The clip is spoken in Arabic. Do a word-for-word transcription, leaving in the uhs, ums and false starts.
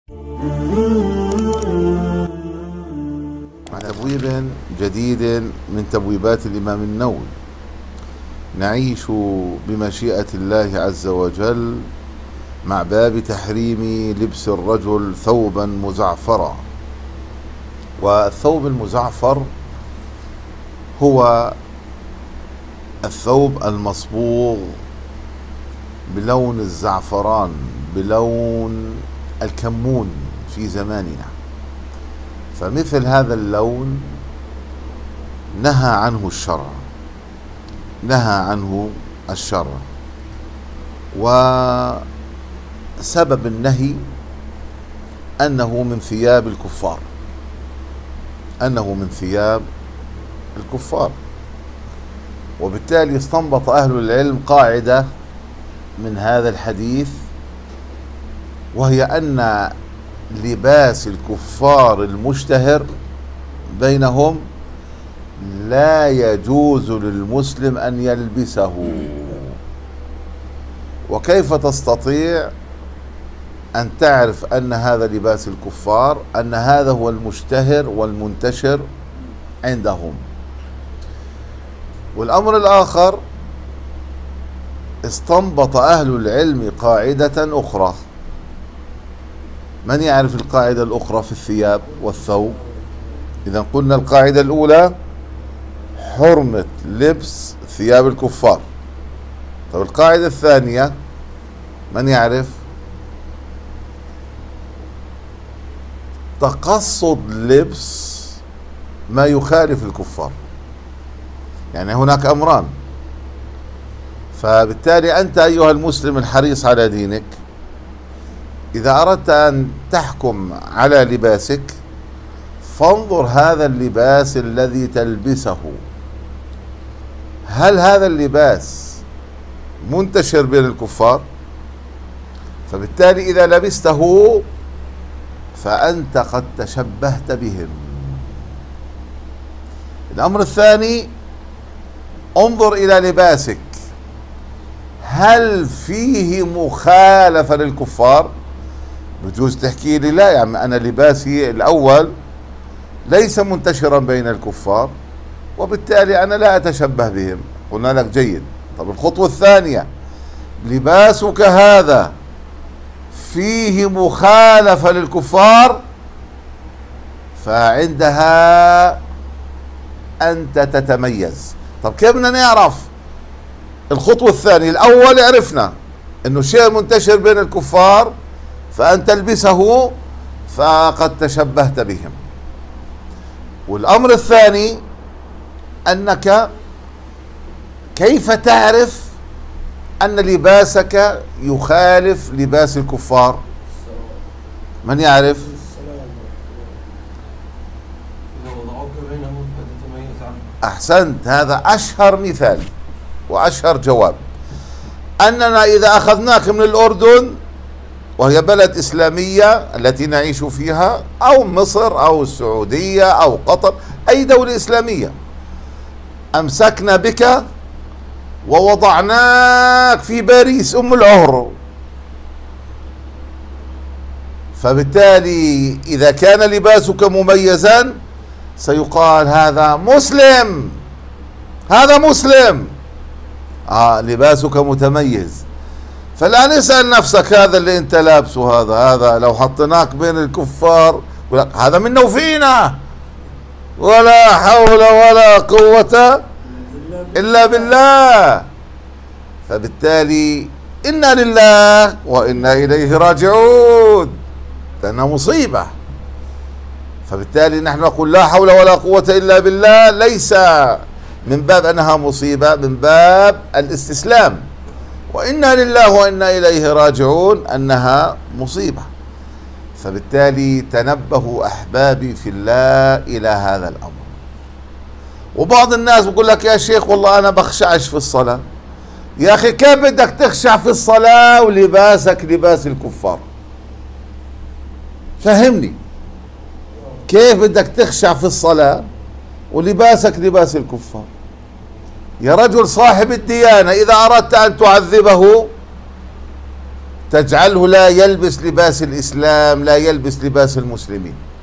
مع تبويب جديد من تبويبات الإمام النووي، نعيش بمشيئة الله عز وجل مع باب تحريم لبس الرجل ثوبا مزعفرا. والثوب المزعفر هو الثوب المصبوغ بلون الزعفران، بلون الكمون في زماننا. فمثل هذا اللون نهى عنه الشرع، نهى عنه الشرع. وسبب النهي أنه من ثياب الكفار، أنه من ثياب الكفار. وبالتالي استنبط أهل العلم قاعدة من هذا الحديث، وهي أن لباس الكفار المشتهر بينهم لا يجوز للمسلم أن يلبسه. وكيف تستطيع أن تعرف أن هذا لباس الكفار؟ أن هذا هو المشتهر والمنتشر عندهم. والأمر الآخر، استنبط أهل العلم قاعدة أخرى. من يعرف القاعدة الأخرى في الثياب والثوب؟ إذا قلنا القاعدة الأولى حرمة لبس ثياب الكفار. طب القاعدة الثانية من يعرف؟ تقصد لبس ما يخالف الكفار. يعني هناك أمران. فبالتالي أنت أيها المسلم الحريص على دينك، إذا أردت أن تحكم على لباسك فانظر هذا اللباس الذي تلبسه، هل هذا اللباس منتشر بين الكفار؟ فبالتالي إذا لبسته فأنت قد تشبهت بهم. الأمر الثاني، انظر إلى لباسك، هل فيه مخالفة للكفار؟ بجوز تحكي لي لا، يعني أنا لباسي الأول ليس منتشرا بين الكفار وبالتالي أنا لا أتشبه بهم. قلنا لك جيد. طب الخطوة الثانية، لباسك هذا فيه مخالفة للكفار، فعندها أنت تتميز. طب كيف بدنا نعرف؟ الخطوة الثانية، الأول عرفنا أنه شيء منتشر بين الكفار فأن تلبسه فقد تشبهت بهم. والأمر الثاني أنك كيف تعرف أن لباسك يخالف لباس الكفار؟ من يعرف؟ أحسنت، هذا أشهر مثال وأشهر جواب. أننا إذا أخذناك من الأردن وهي بلد إسلامية التي نعيش فيها، أو مصر أو السعودية أو قطر، أي دولة إسلامية، أمسكنا بك ووضعناك في باريس أم العهر، فبالتالي إذا كان لباسك مميزا سيقال هذا مسلم، هذا مسلم، آه لباسك متميز. فالآن اسأل نفسك، هذا اللي انت لابسه هذا هذا لو حطيناك بين الكفار هذا منا وفينا، ولا حول ولا قوة إلا بالله. فبالتالي إنا لله وإنا إليه راجعون، لأنها مصيبة. فبالتالي نحن نقول لا حول ولا قوة إلا بالله، ليس من باب أنها مصيبة، من باب الاستسلام. وإنا لله وإنا إليه راجعون أنها مصيبة. فبالتالي تنبهوا أحبابي في الله إلى هذا الأمر. وبعض الناس بيقول لك يا شيخ والله أنا بخشعش في الصلاة. يا أخي كيف بدك تخشع في الصلاة ولباسك لباس الكفار؟ فهمني، كيف بدك تخشع في الصلاة ولباسك لباس الكفار؟ يا رجل صاحب الديانة، إذا أردت أن تعذبه تجعله لا يلبس لباس الإسلام، لا يلبس لباس المسلمين.